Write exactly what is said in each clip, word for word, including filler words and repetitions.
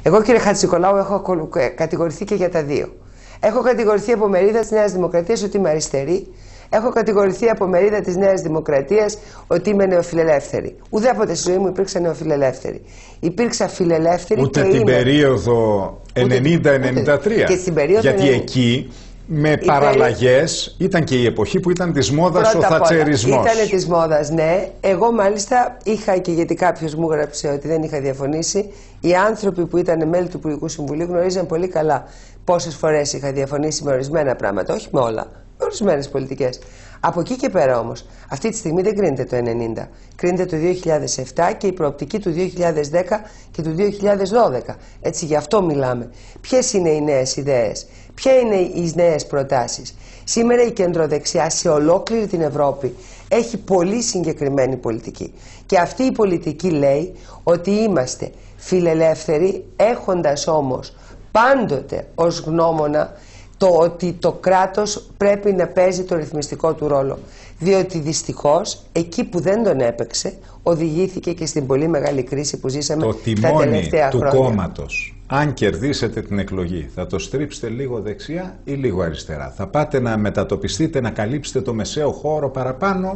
Εγώ, κύριε Χατζηνικολάου, έχω κατηγορηθεί και για τα δύο. Έχω κατηγορηθεί από μερίδα της Νέας Δημοκρατίας ότι είμαι αριστερή. Έχω κατηγορηθεί από μερίδα της Νέας Δημοκρατίας ότι είμαι νεοφιλελεύθερη. Ουδέποτε στη ζωή μου υπήρξα νεοφιλελεύθερη. Υπήρξα φιλελεύθερη. Ούτε και την είμαι... περίοδο ενενήντα ενενήντα τρία. Και στην περίοδο Γιατί ενενήντα... εκεί με παραλλαγές ήταν και η εποχή που ήταν της μόδας ο θατσερισμός. Ήταν της μόδας, ναι. Εγώ μάλιστα είχα, και γιατί κάποιος μου έγραψε ότι δεν είχα διαφωνήσει, οι άνθρωποι που ήταν μέλη του Υπουργικού Συμβουλίου γνωρίζαν πολύ καλά πόσες φορές είχα διαφωνήσει με ορισμένα πράγματα, όχι με όλα, με ορισμένες πολιτικές. Από εκεί και πέρα όμως, αυτή τη στιγμή δεν κρίνεται το ενενήντα, κρίνεται το δύο χιλιάδες επτά και η προοπτική του δύο χιλιάδες δέκα και του δύο χιλιάδες δώδεκα. Έτσι, γι' αυτό μιλάμε. Ποιες είναι οι νέες ιδέες, ποια είναι οι νέες προτάσεις. Σήμερα η κεντροδεξιά σε ολόκληρη την Ευρώπη έχει πολύ συγκεκριμένη πολιτική. Και αυτή η πολιτική λέει ότι είμαστε φιλελεύθεροι, έχοντας όμως πάντοτε ως γνώμονα το ότι το κράτος πρέπει να παίζει το ρυθμιστικό του ρόλο. Διότι δυστυχώς εκεί που δεν τον έπαιξε οδηγήθηκε και στην πολύ μεγάλη κρίση που ζήσαμε το τα τελευταία του χρόνια. κόμματος, αν κερδίσετε την εκλογή, θα το στρίψετε λίγο δεξιά ή λίγο αριστερά? Θα πάτε να μετατοπιστείτε, να καλύψετε το μεσαίο χώρο παραπάνω,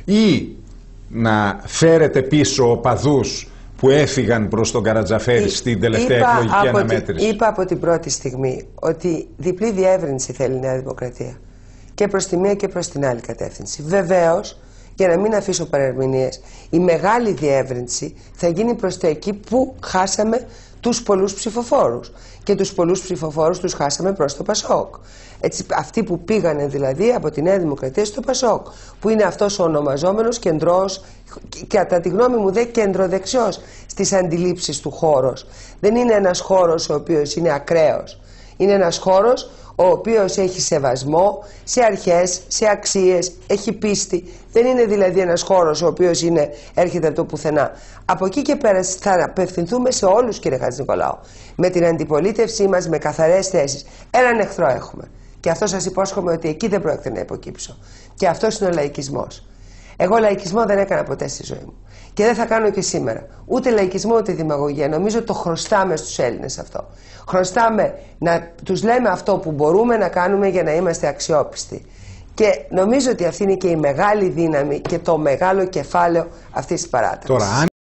ή να φέρετε πίσω οπαδούς που έφυγαν προς τον Καρατζαφέρη στην τελευταία είπα εκλογική από αναμέτρηση? Τη, είπα από την πρώτη στιγμή ότι διπλή διεύρυνση θέλει η Νέα Δημοκρατία. Και προς τη μία και προς την άλλη κατεύθυνση. Βεβαίως, για να μην αφήσω παρερμηνίες, η μεγάλη διεύρυνση θα γίνει προς το εκεί που χάσαμε τους πολλούς ψηφοφόρους. Και τους πολλούς ψηφοφόρους τους χάσαμε προς το Πασόκ. Έτσι, αυτοί που πήγανε δηλαδή από τη Νέα Δημοκρατία στο Πασόκ, που είναι αυτός ο ονομαζόμενος κεντρός, και κατά τη γνώμη μου δε κεντροδεξιός στις αντιλήψεις του χώρος. Δεν είναι ένας χώρος ο οποίος είναι ακραίος. Είναι ένας χώρος ο οποίος έχει σεβασμό σε αρχές, σε αξίες, έχει πίστη. Δεν είναι δηλαδή ένας χώρος ο οποίος είναι, έρχεται από το πουθενά. Από εκεί και πέρα θα απευθυνθούμε σε όλους, κύριε Χατζηνικολάου, με την αντιπολίτευσή μας, με καθαρές θέσεις. Έναν εχθρό έχουμε. Και αυτό σας υπόσχομαι ότι εκεί δεν πρόκειται να υποκύψω. Και αυτός είναι ο λαϊκισμός. Εγώ λαϊκισμό δεν έκανα ποτέ στη ζωή μου. Και δεν θα κάνω και σήμερα. Ούτε λαϊκισμό ούτε δημαγωγία. Νομίζω το χρωστάμε στους Έλληνες αυτό. Χρωστάμε να τους λέμε αυτό που μπορούμε να κάνουμε για να είμαστε αξιόπιστοι. Και νομίζω ότι αυτή είναι και η μεγάλη δύναμη και το μεγάλο κεφάλαιο αυτής της παράταξης. Τώρα,